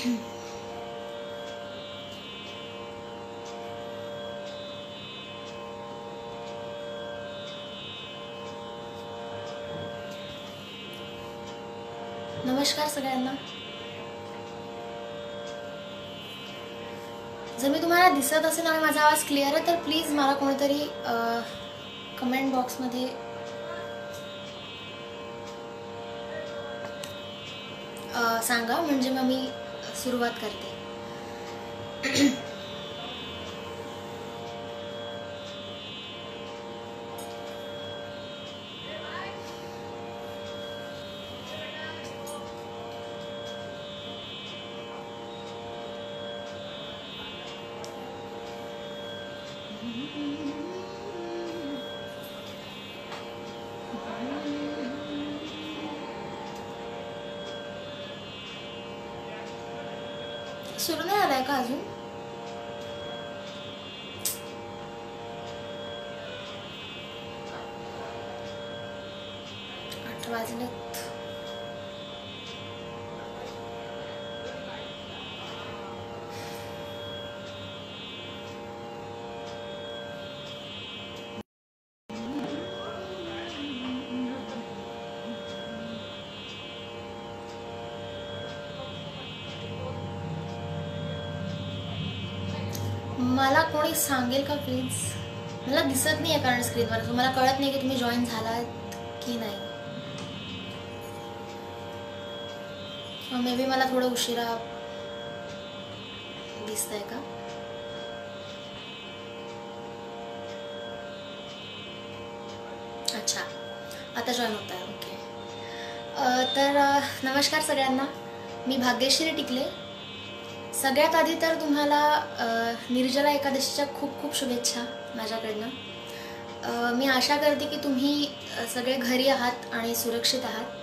नमस्कार सगळ्यांना. जर मी तुम्हाला दिसत असेल आणि माझा आवाज क्लिअर आहे तर प्लीज मला कोणीतरी कमेंट बॉक्समध्ये सांगा, म्हणजे मग मी सुरुवात करते. सुरू नाही आलाय का अजून? 8 वाजलेत. मला कोणी सांगेल का प्लीज? मला दिसत नाही आहे कारण स्क्रीनवर, मला कळत नाही की तुम्ही जॉईन झालात की नाही. मे बी मला थोडं उशिरा दिसतंय का? अच्छा, आता जॉईन होत आहे. ओके. तर नमस्कार सगळ्यांना. मी भाग्यश्री टिकले. सगळ्यात आधी तर तुम्हाला निर्जला एकादशीच्या खूप खूप शुभेच्छा माझ्याकडनं. मी आशा करते की तुम्ही सगळे घरी आहात आणि सुरक्षित आहात.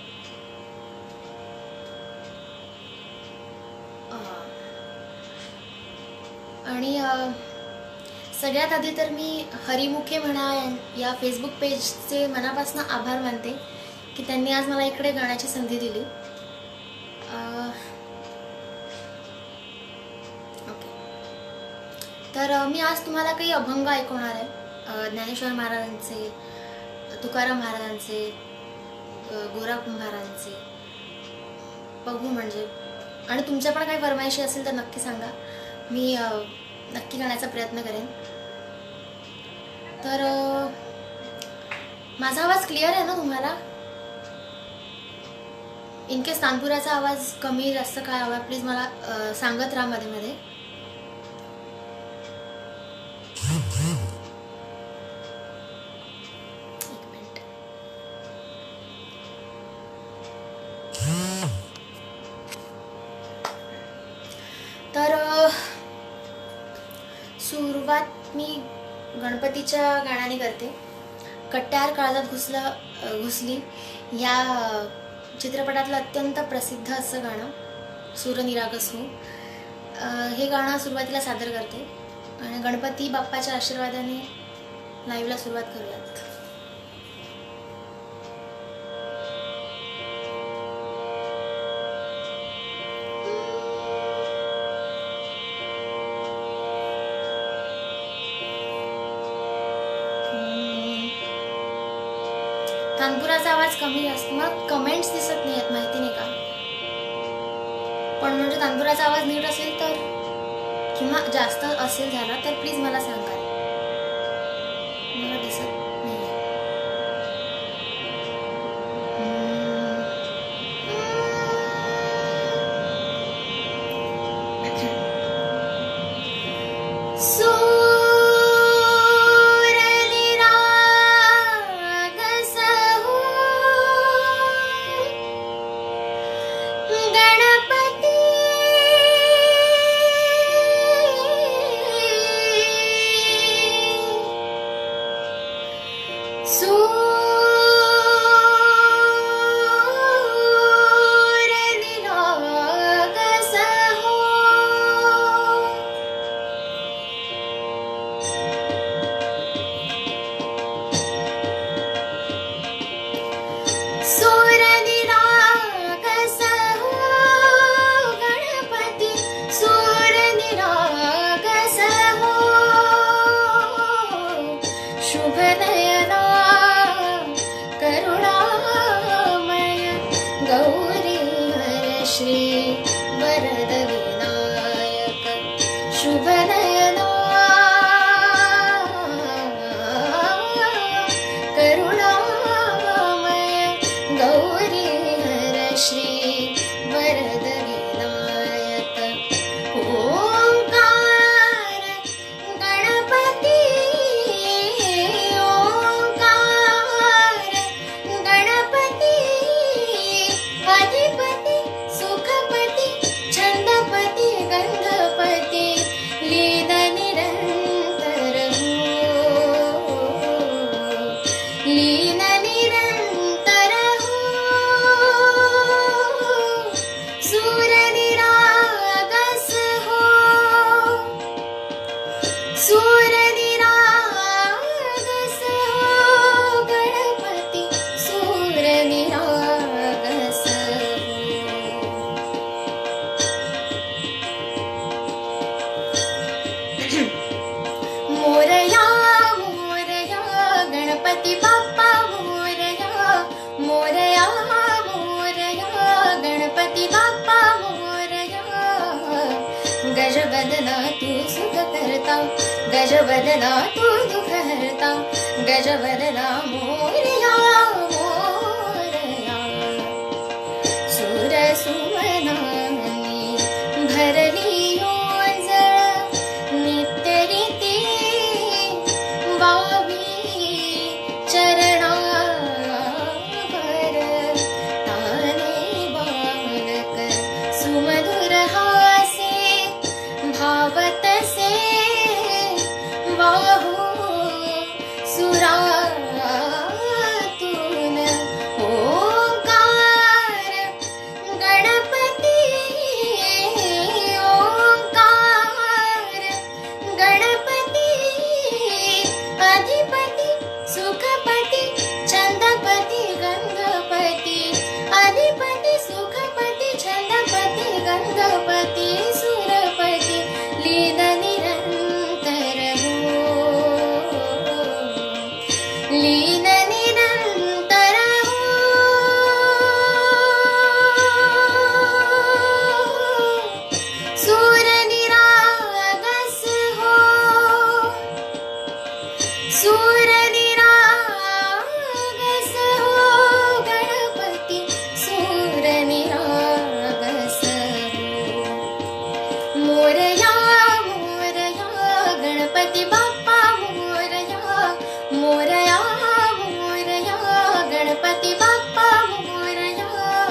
आणि सगळ्यात आधी तर मी हरिमुखे म्हणा या फेसबुक पेजचे मनापासून आभार मानते की त्यांनी आज मला इकडे गाण्याची संधी दिली. तर मी आज तुम्हाला काही अभंग ऐकवणार आहे. ज्ञानेश्वर महाराजांचे, तुकाराम महाराजांचे, गोरा कुंभारांचे. बघू म्हणजे, आणि तुमच्या पण काही फरमाईशी असेल तर नक्की सांगा, मी नक्की गाण्याचा प्रयत्न करेन. तर माझा आवाज क्लिअर आहे ना तुम्हाला? इनकेस तानपुराचा आवाज कमी जास्त काय हवा प्लीज मला सांगत राहा मध्ये मध्ये. तर सुरुवात मी गणपतीच्या गाण्याने करते. कट्यार काळजात घुसली या चित्रपटातलं अत्यंत प्रसिद्ध असं गाणं सूर निरागस हो, हे गाणं सुरुवातीला सादर करते आणि गणपती बाप्पाच्या आशीर्वादाने लाईव्हला सुरुवात करूयात. तानपुराचा आवाज कमी असतो, मला कमेंट्स दिसत नाही आहेत, माहिती नाही का. पण म्हणजे तानपुराचा आवाज नीट असेल तर किंवा जास्त असेल झाला तर प्लीज मला सांगा. मला दिसत नाही. वरद विनायक शुभनयना करुणामय गौरी हर श्री वरद विनायक ओंकार गणपती ओंकार गणपती अधिपती सुखपती छंदपती गंधपती लीन निरंतर लीन निरंतर सूर निरागस हो सूर निरागस हो गणपती सूर निरागस मोरया मोरया गणपती बाप्पा मोरया मोरया मोरया गणपती बाप्पा मोरया गजवदना तू सुख करता गजवदना तू दुख हरता गजवदना मोरया मोरया सुर सुमनानी भरली ओंजळ नित्य रीती वावी चरणावर ताने बालक सुमधुर हासे भावत से वाहू सुरातून ओंकार गणपती ओंकार गणपती अधिपती सुखपती छंदपती गंधपती अधिपती सुखपती छंदपती गंधपती सुरपती लीन निरंतर लीन निरंतर सूर निरागस हो सूर निरागस हो गणपती सूर निरागस हो मोरया मोरया गणपती बाप्पा मोरया मोरया मोरया गणपती बाप्पा मोरया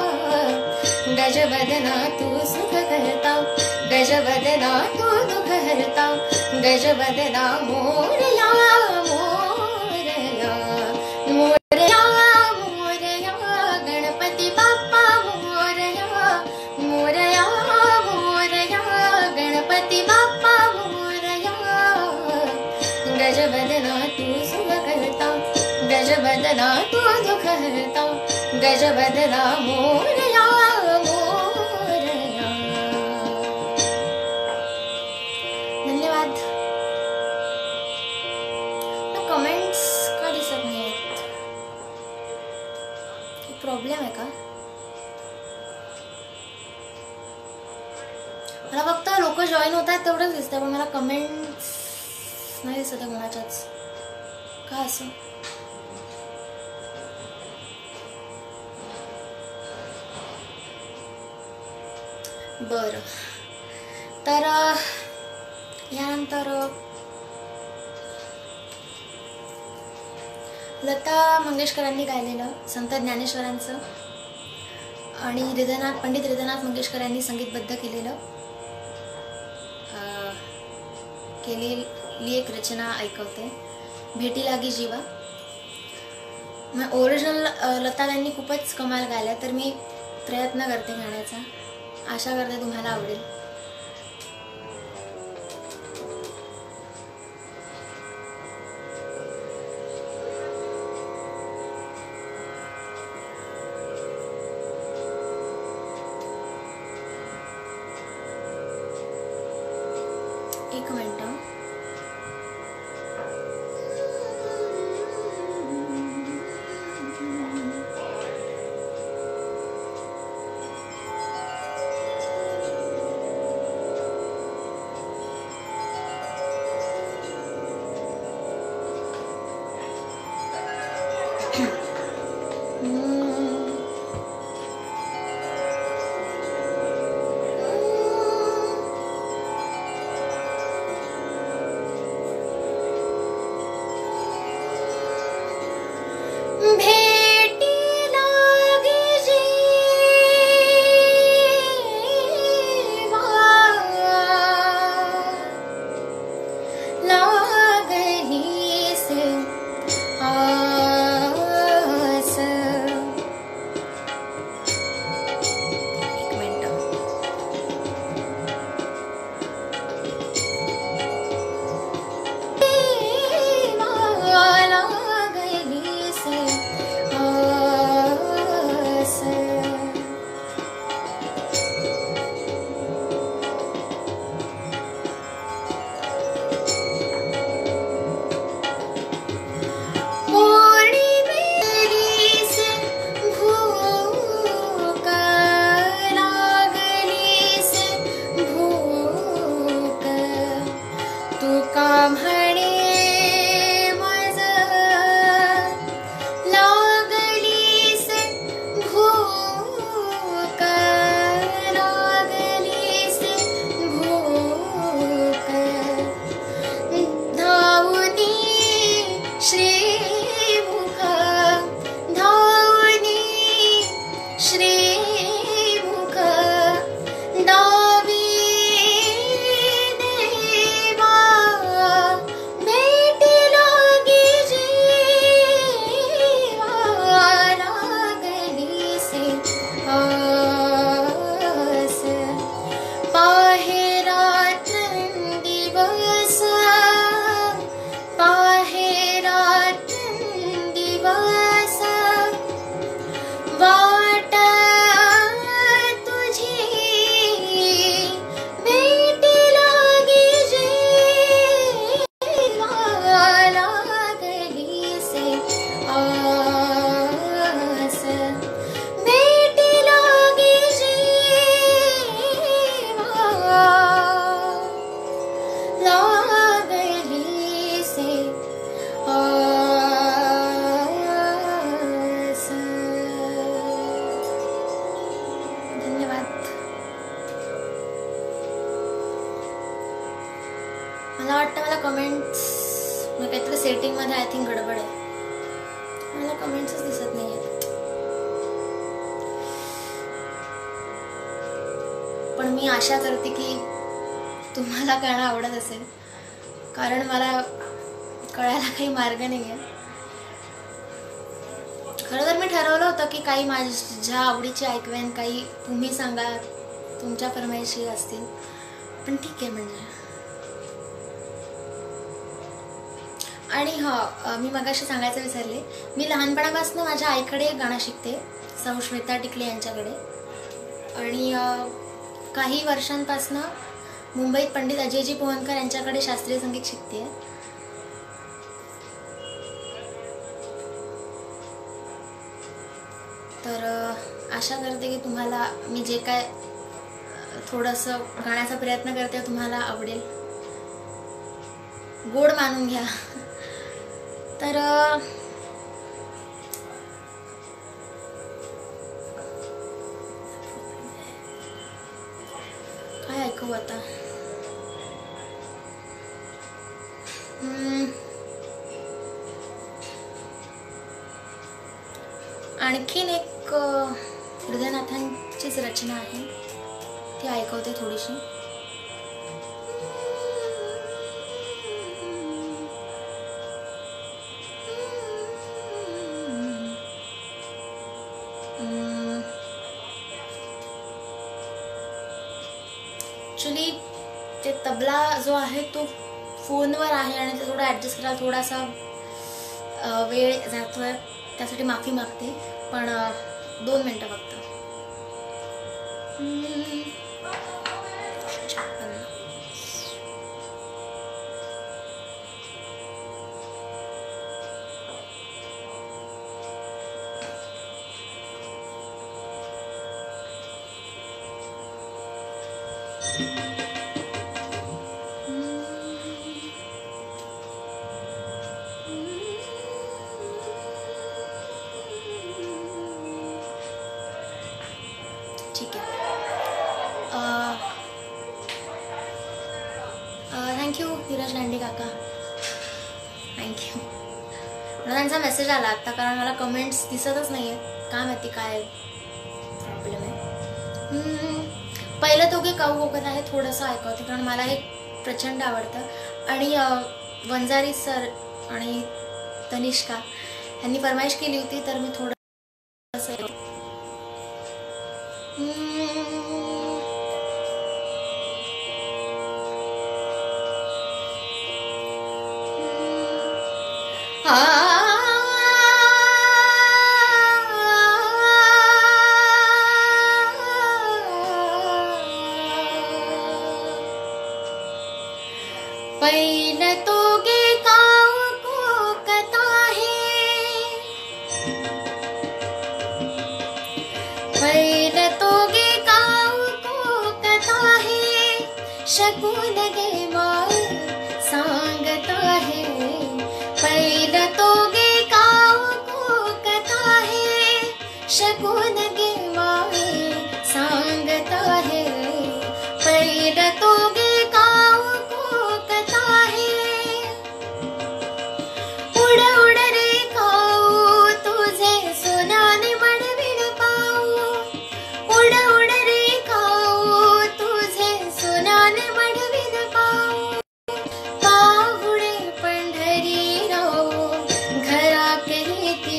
गजवदना तू सुख करता गजवदना तू दुख हरता गजवदना मोरया मोरया मोरया मोरया गणपती बाप्पा मोरया मोरया मोरया गणपती बाप्पा मोरया गजवदना तू सुख करता गजवदना तू दुख हरता गजवदना मोरया मोरया धन्यवाद कमेंट्स का दिसत नाही आहेत प्रॉब्लेम आहे का मला फक्त लोक जॉईन होतात तेवढंच दिसतं पण मला कमेंट्स नाही दिसत आहे कोणाच्याच का असं बरं तर यानंतर लता मंगेशकरांनी गायलेलं संत ज्ञानेश्वरांचं आणि पंडित हृदयनाथ मंगेशकर यांनी संगीतबद्ध केलेली एक रचना ऐकवते भेटी लागी जीवा. ओरिजिनल लताताईंनी खूपच कमाल गायला तर मी प्रयत्न करते गाण्याचा. आशा करते तुम्हाला आवडेल. एक मिनिट. मला वाटतं मला कमेंट्स काहीतरी सेटिंगमध्ये आय थिंक गडबड आहे, मला कमेंट्सच दिसत नाही आहेत. पण मी आशा करते की तुम्हाला गाणं आवडत असेल, कारण मला कळायला काही मार्ग नाही आहे. खरं तर मी ठरवलं होतं की काही माझ्या आवडीची ऐकवेन, काही तुम्ही सांगा तुमच्या फरमाईशी असतील, पण ठीक आहे म्हणजे. आणि मी मगाशी सांगायचं विसरले, मी लहानपणापासून माझ्या आईकडे गाणं शिकते, सौ श्वेता टिकले यांच्याकडे. आणि काही वर्षांपासून मुंबईत पंडित अजयजी पोहनकर यांच्याकडे शास्त्रीय संगीत शिकते. तर आशा करते की तुम्हाला मी जे काय थोडंसं गाण्याचा प्रयत्न करते तुम्हाला आवडेल, गोड मानून घ्या. तर काय ऐकू आता. आणखीन एक हृदयनाथांचीच रचना आहे, ती ऐकवते थोडीशी. ॲक्च्युली ते तबला जो आहे तो फोनवर आहे आणि ते थोडं ॲडजस्ट करायला थोडासा वेळ जातोय, त्यासाठी माफी मागते. पण 2 मिनटं फक्त. ठीक आहे. थँक्यू धीरज लांडे काका, थँक्यू. मला त्यांचा मेसेज आला आत्ता, कारण मला कमेंट्स दिसतच नाही आहेत, काय माहिती काय प्रॉब्लेम आहे. पहिलं दोघे काऊ बोकत आहे थोडंसं ऐकवते, कारण मला हे प्रचंड आवडतं. आणि वंजारी सर आणि तनिष्का यांनी फरमाईश केली होती, तर मी थोडं पहिलं तो गे काऊ को कथा है, पहिलं तो गे काऊ को कथा है, शकून गे माय सांगता है. पहिलं तो गे काऊ को कथा है, शकून गे माय सांगता है. पहिलं तो गे काऊ को कथा है, उड उड रे काऊ तुझे सोनाने मडविण पाऊ, उड उड रे काऊ तुझे सोनाने मडविण पाऊ. पाहुणे पंढरी राव घरा करीती,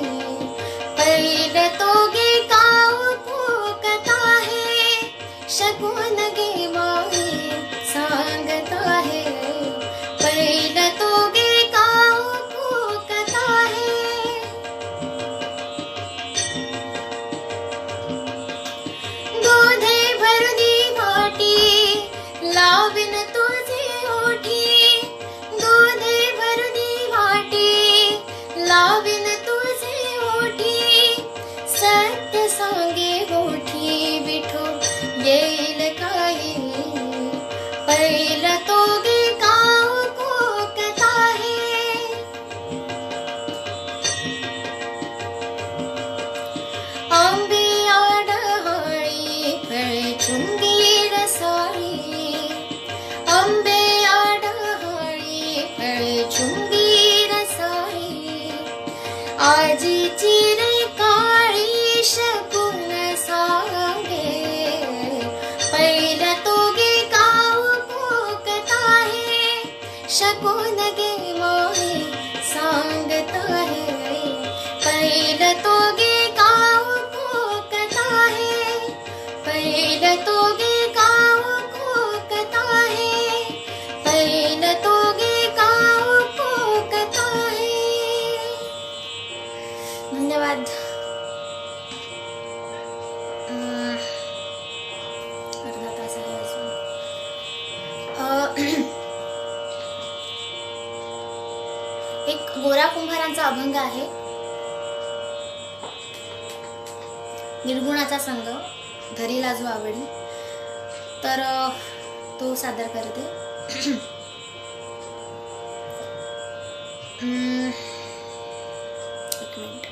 पहिलं तो गे काऊ को कथा है, शकून गे माई सांगता है. पहिलं तो गे काऊ को कथा है. गोधे भरुनी वाटी लाविन तुझे ओठी, गोधे भरुनी वाटी लाविन तुझे ओठी. सत्य सांगे ओठी विठो येईल काही, पहिलं तो गे शकून गे मोहे सांगत आहे पहिलं तो गे गाव कोकत आहे पहिलं तो गे गाव कोकत आहे पहिलं तो गे गाव कोकत आहे. धन्यवाद. अर्धा तास आहे अजून. एक गोरा कुंभारांचा अभंग आहे, निर्गुणाचा संग धरीला जो आवडी, तर तो सादर करते. एक मिनिट.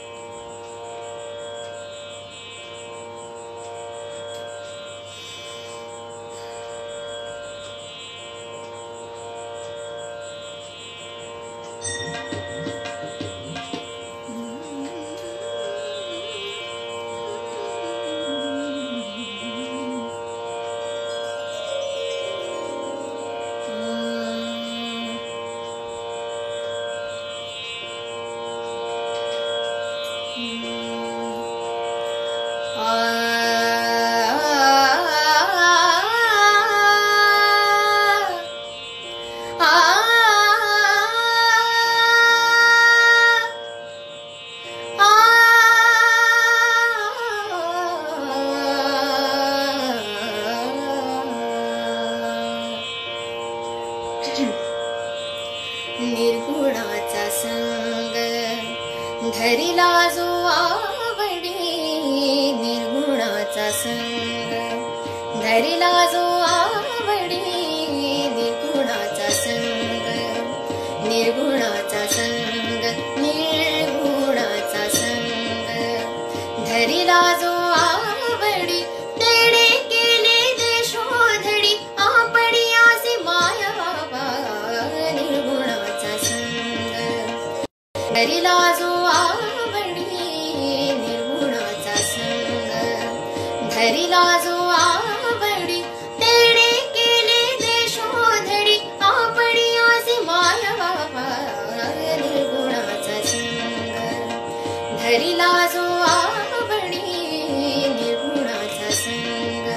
निर्गुणाचा संग धरिला जो आवडी, निर्गुणाचा संग धरिला जो आवडी, निर्गुणाचा संग निर्गुणाचा संग निर्गुणाचा संग धरिला जो आवडी, तेडे केले देशोधडी आपणी आसे माया निर्गुणाचा संग धरिला जो आवडी, निर्गुणाचा संग धरिला जो आवडी, तेडे केले देशोधडी आपणी आसे माया निर्गुणाचा संग धरिला जो आवडी, निर्गुणाचा संग.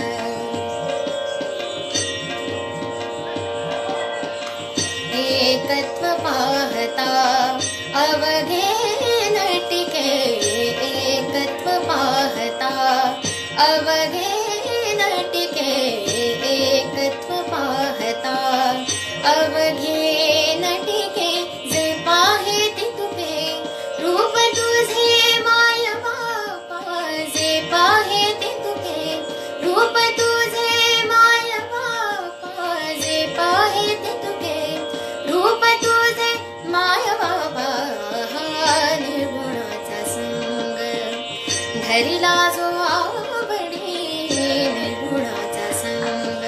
एकत्व पाहता अवघे नटिके, एकत्व पाहता अवघे नटिके, एकत्व पाहता अवघे नटिके, जे पाहे ते तुके रूप तुझे माय बापा, जे पाहे ते तुके रूप तुझे माय बापा, जे पाहे ते तुके रूप तुझे माय बाबा. निर्गुणाचा संग धरिला जो आवडी, निर्गुणाचा संग.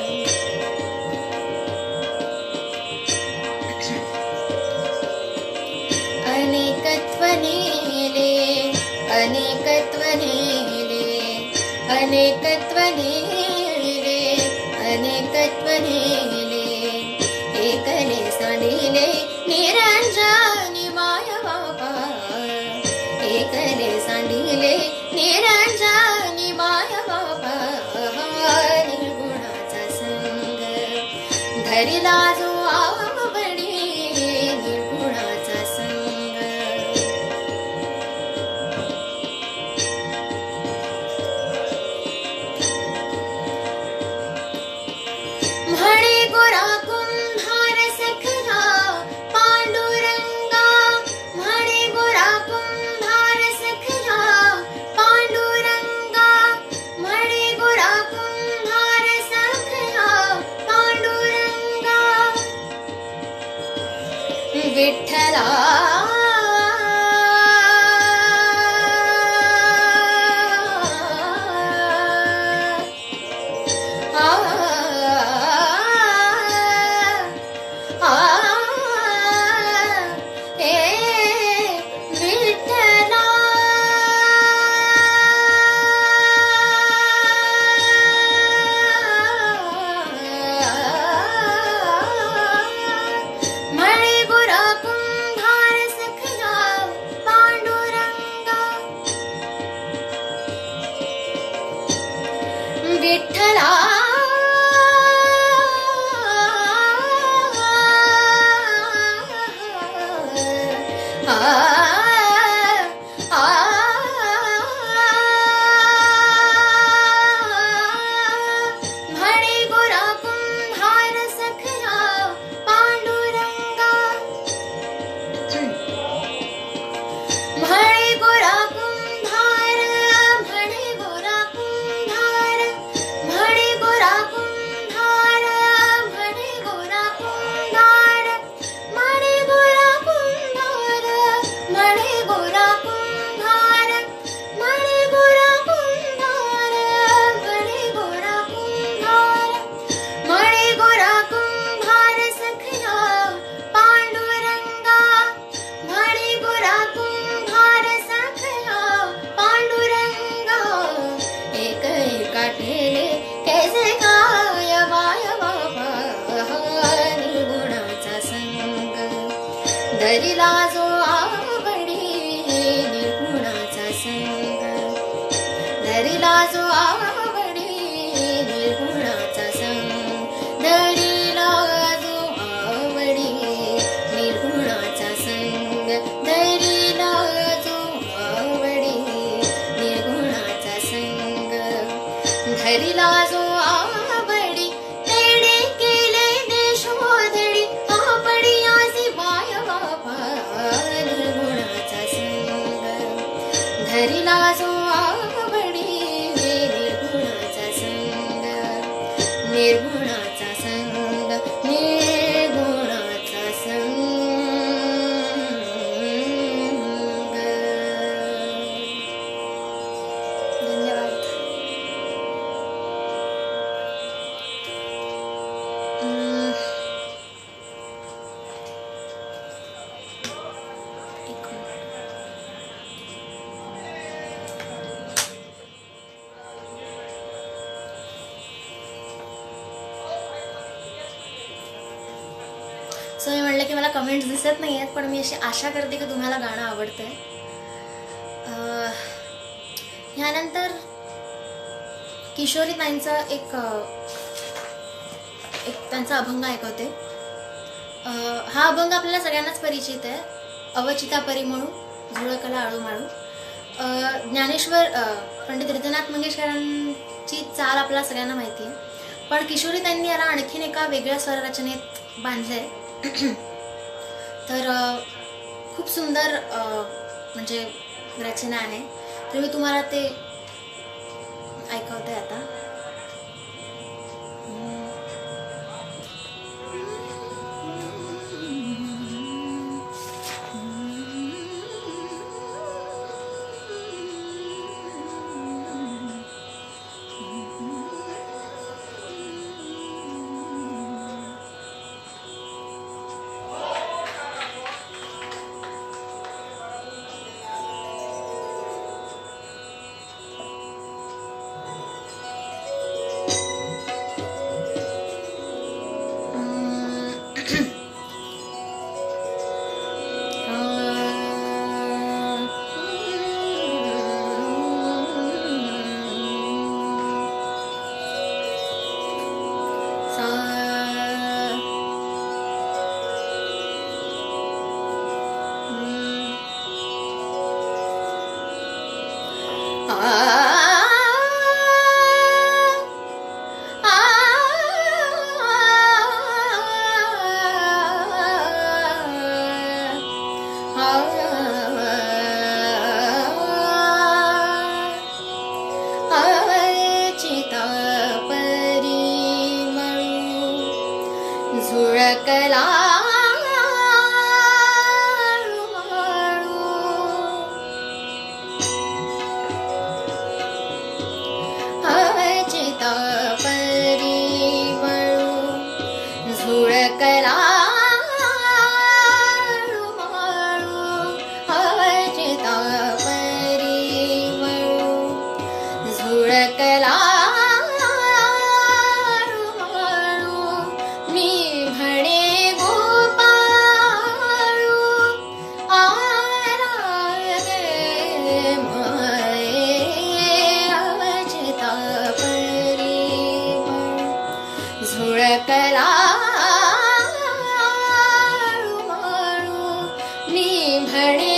अनेकत्व नेले अनेकत्व नेले अनेकत्व नेले अनेकत्व नेले, एकले सांडिले निरंजनी माय बाबा, एकले सांडिले निरंजनी माय बाबा. निर्गुणाचा संग धरिला जो आवडी, निर्गुणाचा संग. म्हणे गोरा कुंभार सखला पांडुरंगा, म्हणे गोरा कुंभार सखला पांडुरंगा, म्हणे गोरा कुंभार सखला पांडुरंगा. विठ्ठला धरिला जो आवडी निर्गुणाचा संग, धरिला जो आवडी निर्गुणाचा संग, धरिला जो आवडी निर्गुणाचा संग, धरिला जो आवडी निर्गुणाचा संग, धरिला जो आवडी तेणे केले देशोधडी, आपडी आसी बाय बापा निर्गुणाचा संग, धरिला जो आवडी निर्गुणाचा संग, निर्गुणाचा संग, निर्गुणाचा संग. धन्यवाद. एक मिनिट. सो मी म्हटलं की मला कमेंट्स दिसत नाही आहेत, पण मी अशी आशा करते की तुम्हाला गाणं आवडतंय. ह्यानंतर किशोरी ताईंचा एक त्यांचा अभंग ऐकवते. हा अभंग आपल्याला सगळ्यांनाच परिचित आहे. अवचिता परी म्हणू झुळकला आळूमाळू. ज्ञानेश्वर पंडित हृदयनाथ मंगेशकरांची चाल आपल्याला सगळ्यांना माहिती आहे, पण किशोरी ताईंनी याला आणखीन एका वेगळ्या स्वररचनेत बांधलंय. तर खूप सुंदर म्हणजे रचना आहे. तर मी तुम्हाला ते ऐकवते आता. झुळकला अवचिता परिमळू, झुळकला अवचिता परिमळू, झुळकला झुळकला मी म्हणे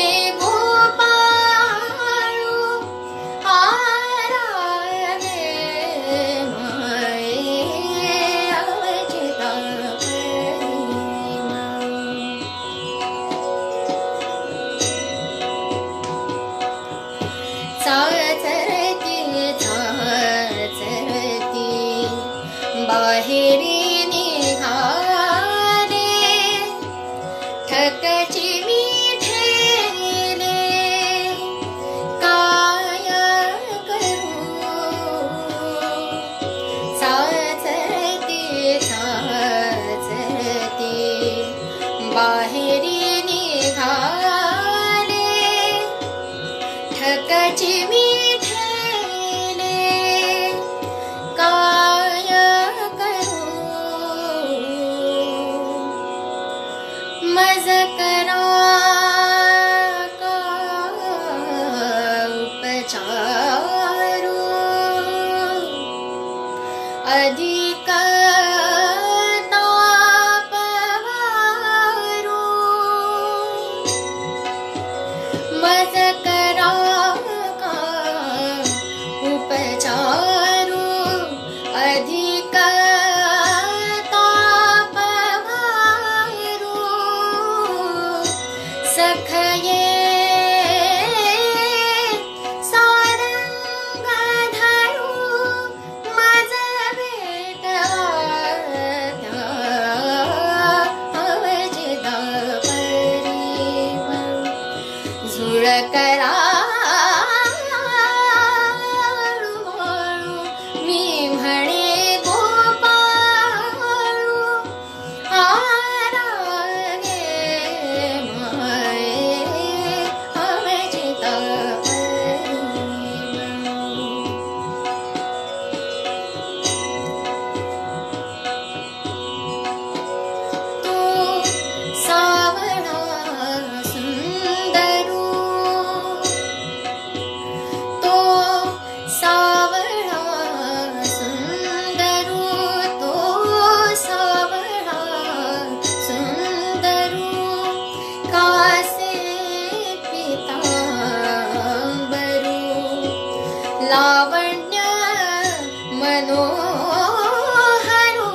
गोपाळू आराधे माये अवचिता चाचरती चाचरती बाहेरी निघाले, ठकची मिठेले काय करू. चाचरती चाचरती बाहेरी निघाले, ठकची मिठेले काय करू. अधिक लावण्य मनोहरो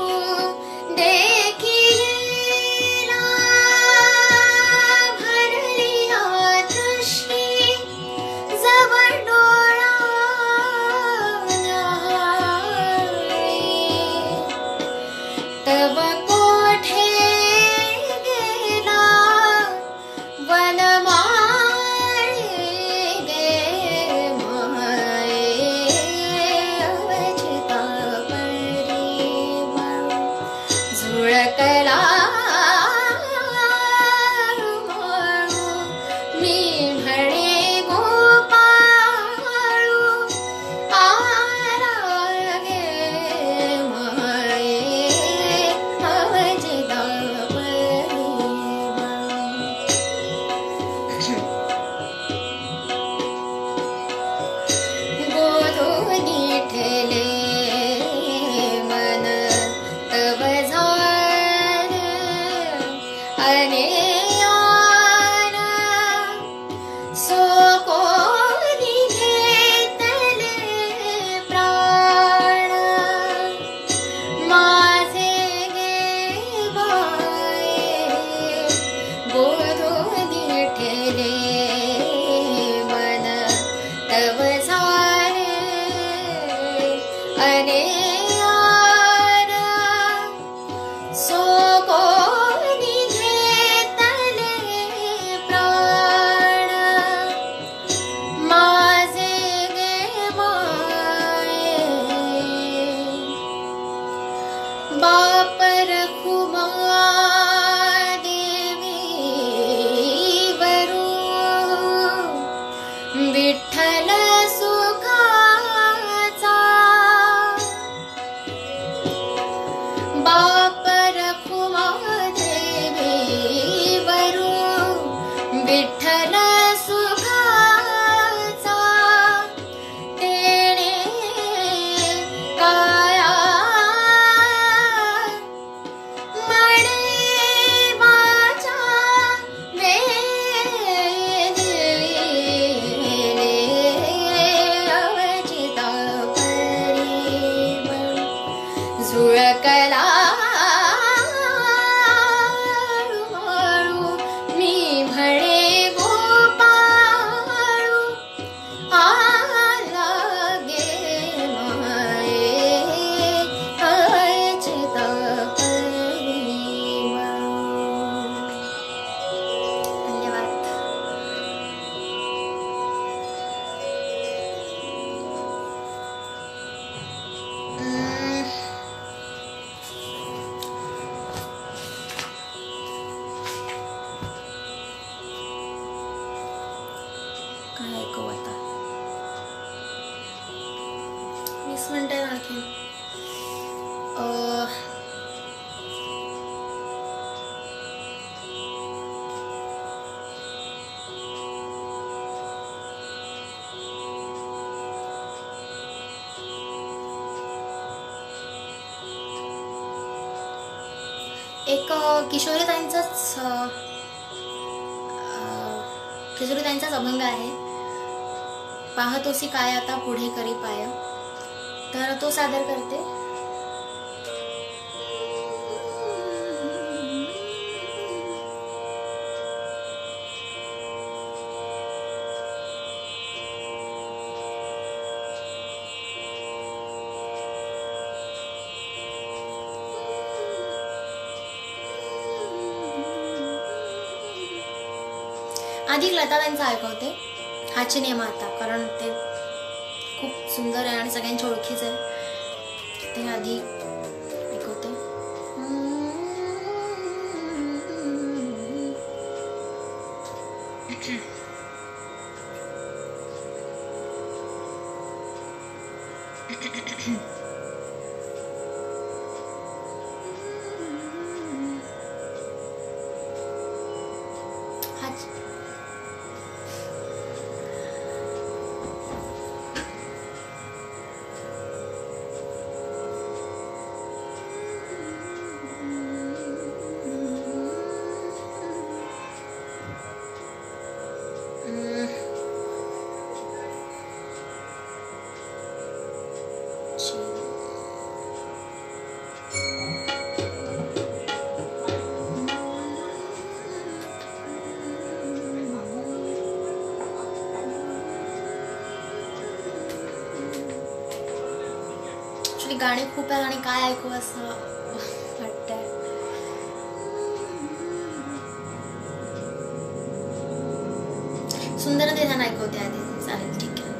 देखिला भरलिया दृष्टी जवळ डोळा न्याहाळी तव कोठे गेला वनमा विठ्ठल सुखाचा बाप रखुमा देवीवरू विठ्ठल सुखाचा तेणे काया झुळकला मी म्हणे गोपाळू आला गे माये अचित धन्यवाद. एक किशोरीताईंचाच अभंग आहे, पाहतोसी काय आता पुढे करी पाय, तर तो सादर करते. आधी लताताईंचं ऐकवते, हाची नेमा आता, कारण ते खूप सुंदर आहे आणि सगळ्यांच्या ओळखीचं आहे. ते आधी ऐकवते. गाणे खूप आहे आणि काय ऐकू असं वाटतंय. सुंदर ते ध्यान ऐकवते आधी. चालेल, ठीक आहे.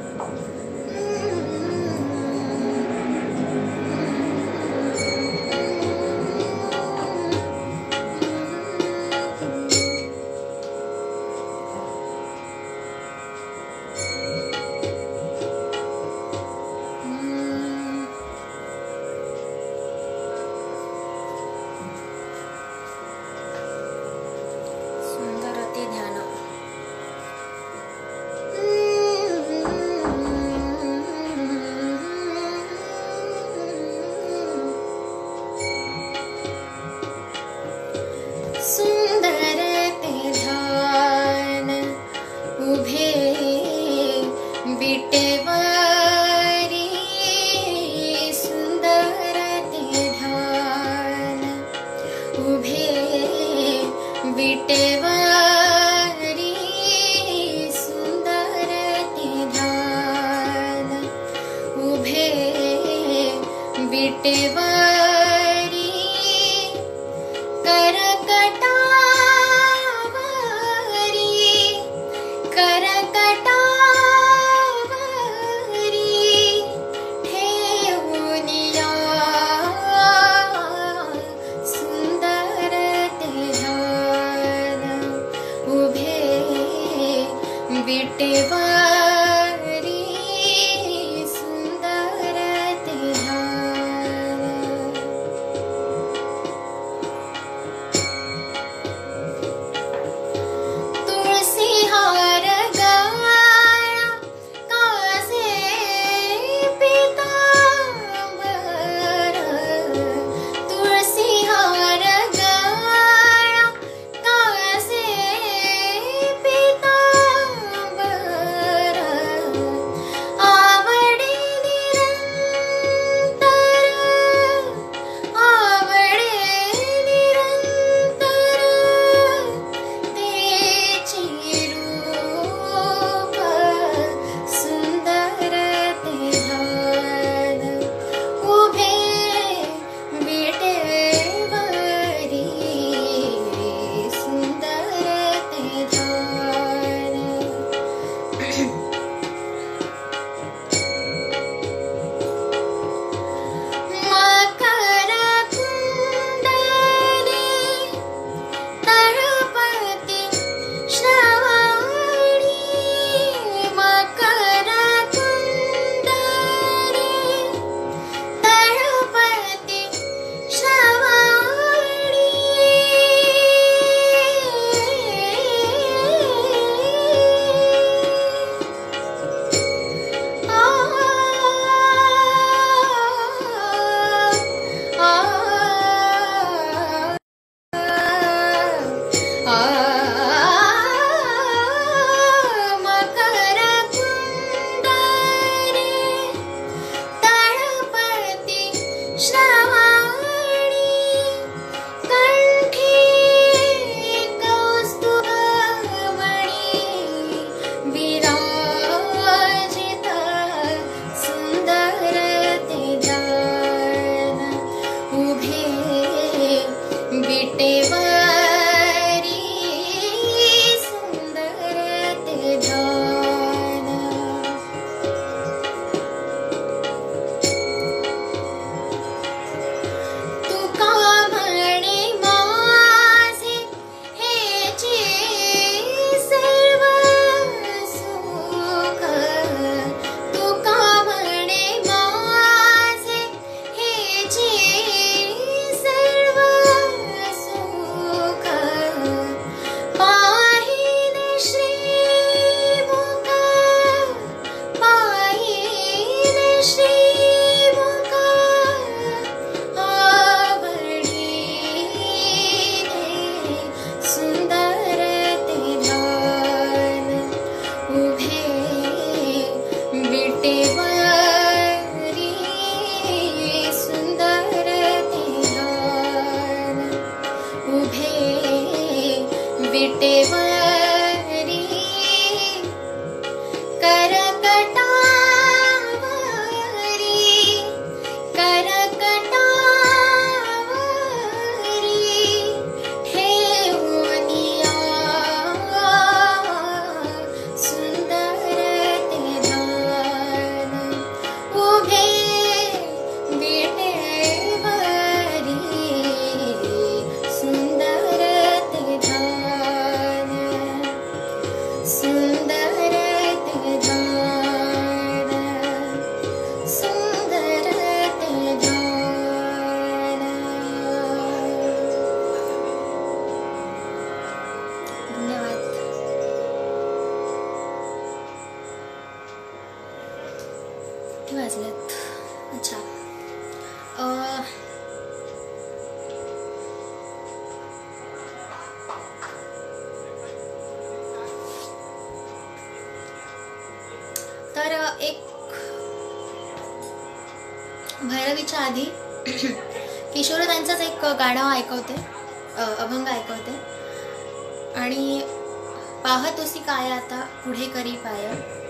भैरवीच्या आधी किशोरी त्यांचंच एक गाणं ऐकवते, अभंग ऐकवते. आणि पाहतोसी काय आता पुढे करी पाय,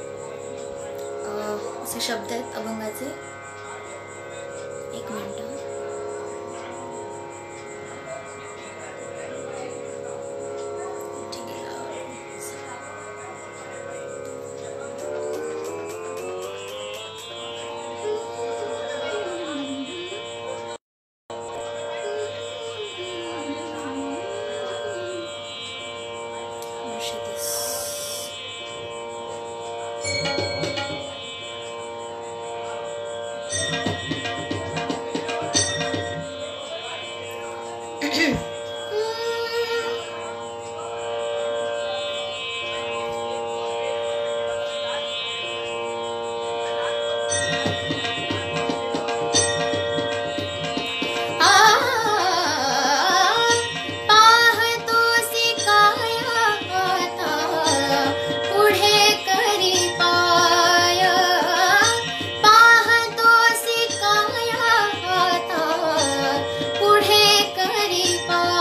असे शब्द आहेत अभंगाचे. एक मिनिट. पुढे करी पाय.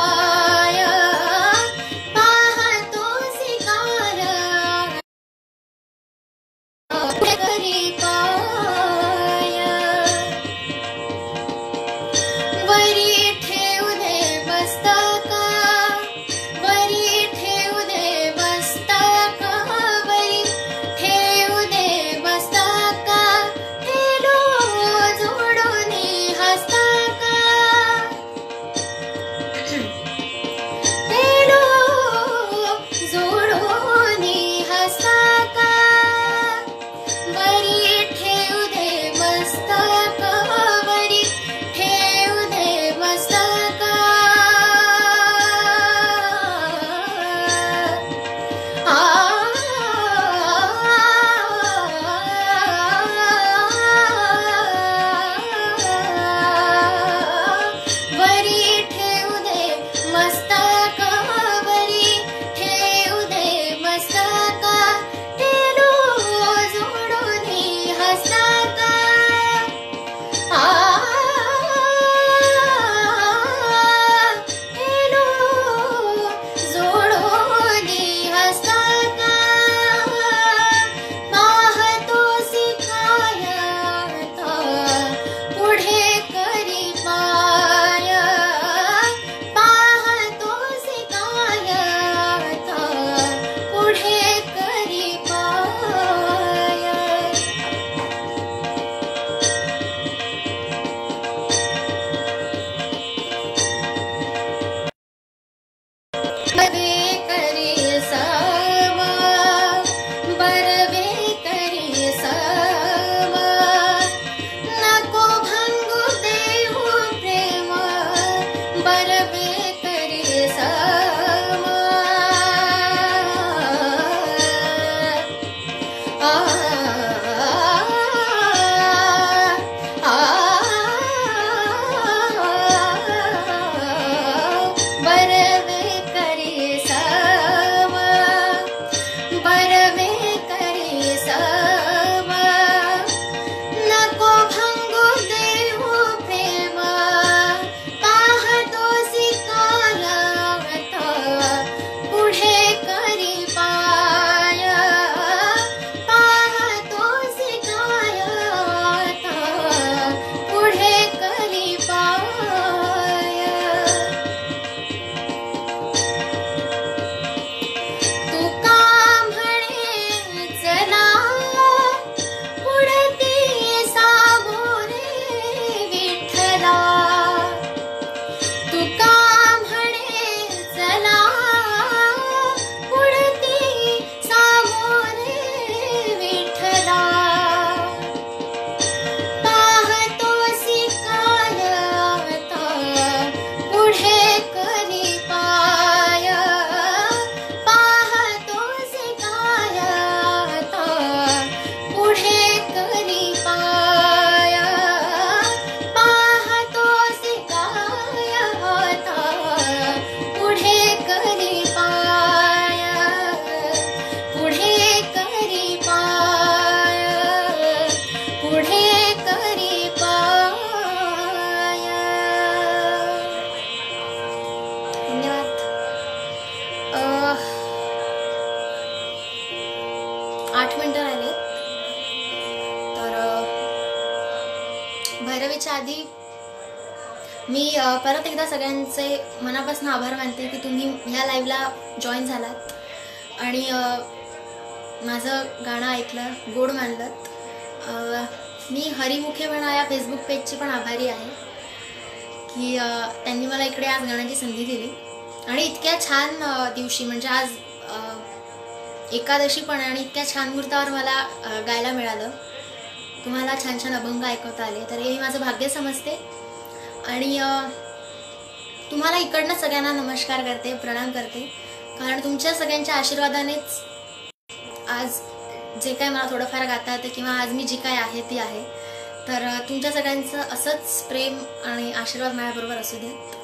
मी परत एकदा सगळ्यांचे मनापासून आभार मानते की तुम्ही ह्या लाईव्हला जॉईन झालात आणि माझं गाणं ऐकलं, गोड मानलं. मी हरिमुखे म्हणा या फेसबुक पेजची पण आभारी आहे की त्यांनी मला इकडे आज गाण्याची संधी दिली आणि इतक्या छान दिवशी म्हणजे आज एकादशी पण आणि इतक्या छान मुहूर्तावर मला गायला मिळालं, तुम्हाला छान छान अभंग ऐकवता आले, तर हे माझं भाग्य समजते. आणि तुम्हाला इकडनं सगळ्यांना नमस्कार करते, प्रणाम करते, कारण तुमच्या सगळ्यांच्या आशीर्वादानेच आज जे काय मला थोडंफार गाता येतं किंवा आज मी जी काय आहे ती आहे. तर तुमच्या सगळ्यांचं असंच प्रेम आणि आशीर्वाद माझ्याबरोबर असू द्यात.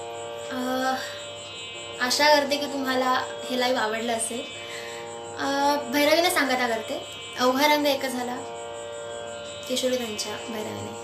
आशा करते की तुम्हाला हे लाईव्ह आवडलं असेल. भैरवीने सांगता करते, अवघा रंग एक झाला, किशोरी त्यांच्या भैरवीने.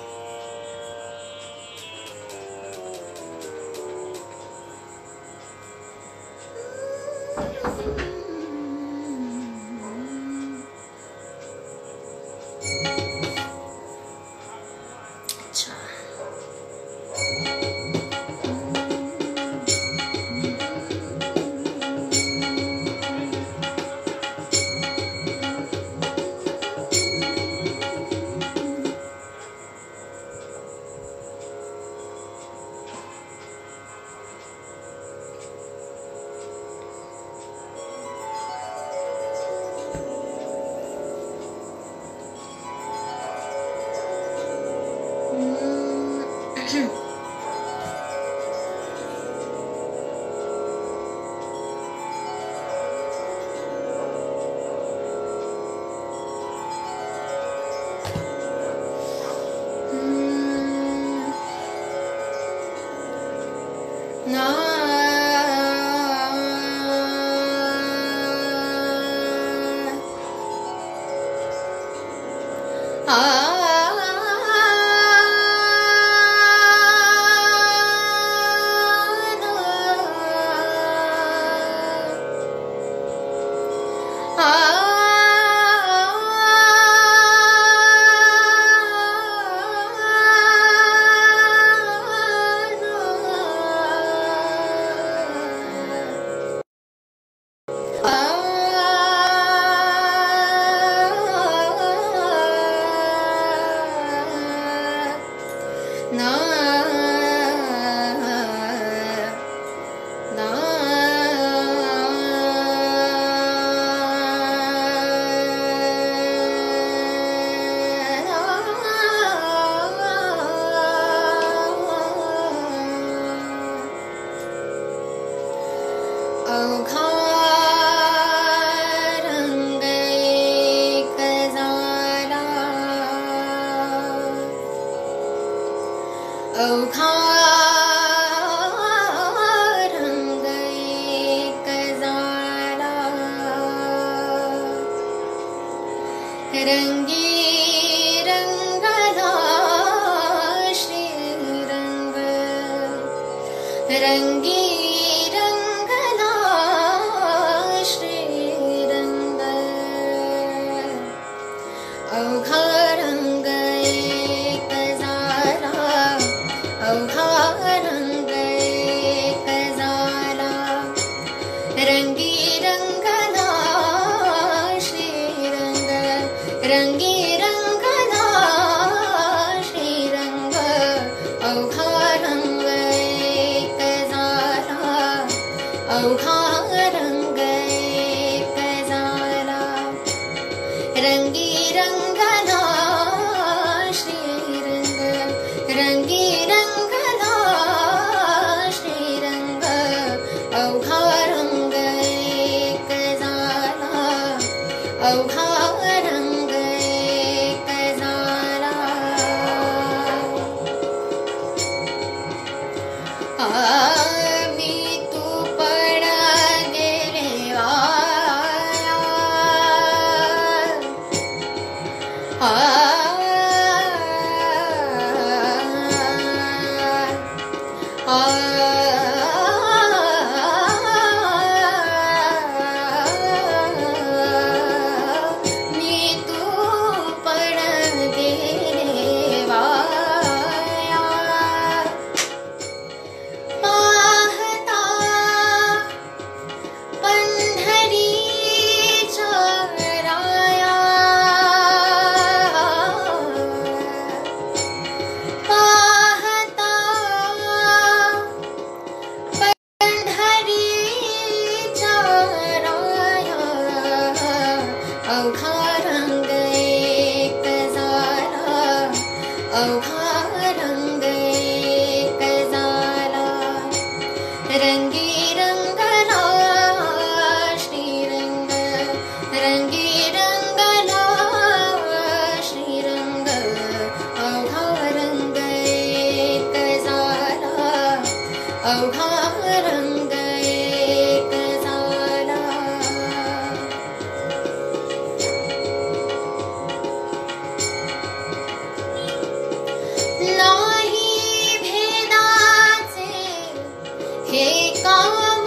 अवघा रंग एक झाला, नाही भेदाचे हे काम,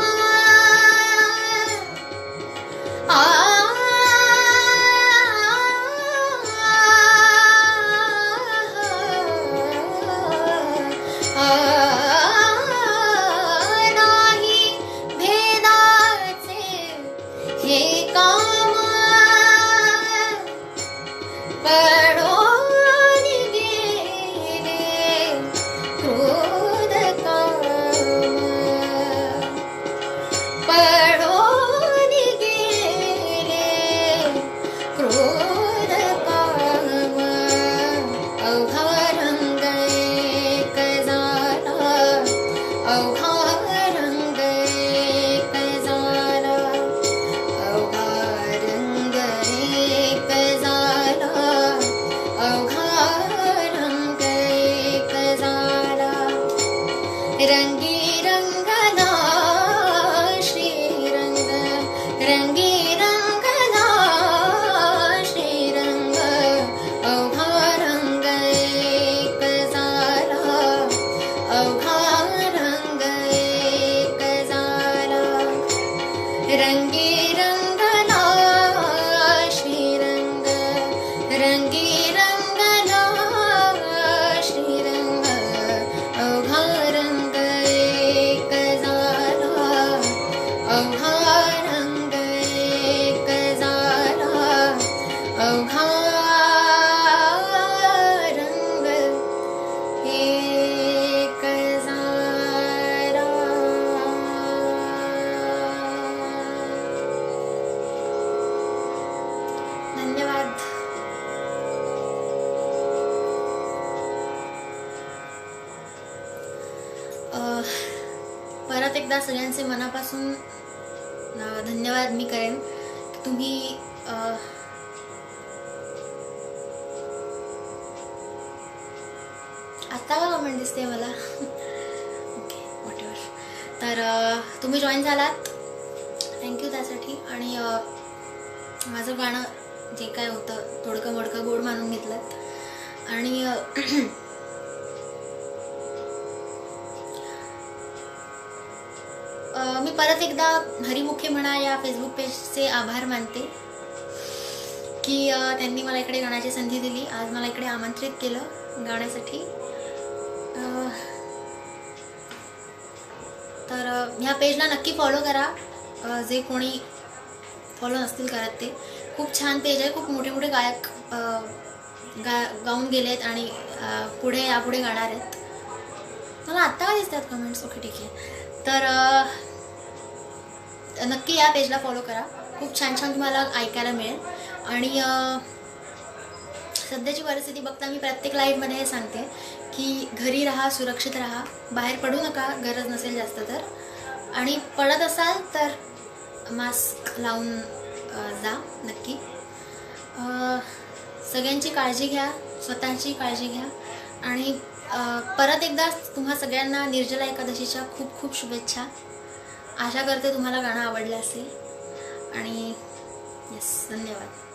नाही भेदाचे हे काम, पडून गेले क्रोध काम, पडून गेले क्रोध काम, अवघा रंग एक झाला, अवघा रंग एक झाला, अवघा रंग एक झाला, अवघा रंग एक झाला, रंगी रंगला श्रीरंग, रंगी रंगला श्रीरंग, अवघा रंग एक झाला, अवघा रंग एक झाला, रंगी रंगला श्रीरंग, रंगी रंगला श्रीरंग, अवघा रंग एक झाला, अवघा रंग एक झाला, अवघा रंग एक झाला. धन्यवाद. परत एकदा सगळ्यांचे मनापासून धन्यवाद मी करेन. तुम्ही आता का कमेंट दिसते मला? Okay, whatever. तर तुम्ही जॉईन झालात, थँक्यू त्यासाठी. आणि माझं गाणं जे काय होतं थोडकं मोडकं गोड मानून घेतलं. आणि मी परत एकदा हरिमुखे म्हणा या फेसबुक पेजचे आभार मानते की त्यांनी मला इकडे गाण्याची संधी दिली. आज मला इकडे आमंत्रित केलं गाण्यासाठी. तर ह्या पेजला नक्की फॉलो करा, जे कोणी फॉलो नसतील करत ते. खूप छान पेज आहे. खूप मोठे मोठे गायक गाऊन गेलेत आणि यापुढे गाणार आहेत. मला आत्ता का दिसतात कमेंट्स? ओके, ठीक आहे. तर नक्की या पेजला फॉलो करा. खूप छान छान तुम्हाला ऐकायला मिळेल. आणि सध्याची परिस्थिती बघता मी प्रत्येक लाईव्हमध्ये हे सांगते की घरी राहा, सुरक्षित राहा, बाहेर पडू नका गरज नसेल जास्त तर. आणि पडत असाल तर मास्क लावून जा नक्की. सगळ्यांची काळजी घ्या, स्वतःची काळजी घ्या. आणि परत एकदा तुम्हा सगळ्यांना निर्जला एकादशीच्या खूप खूप शुभेच्छा. आशा करते तुम्हाला गाणं आवडलं असेल. आणि यस, धन्यवाद.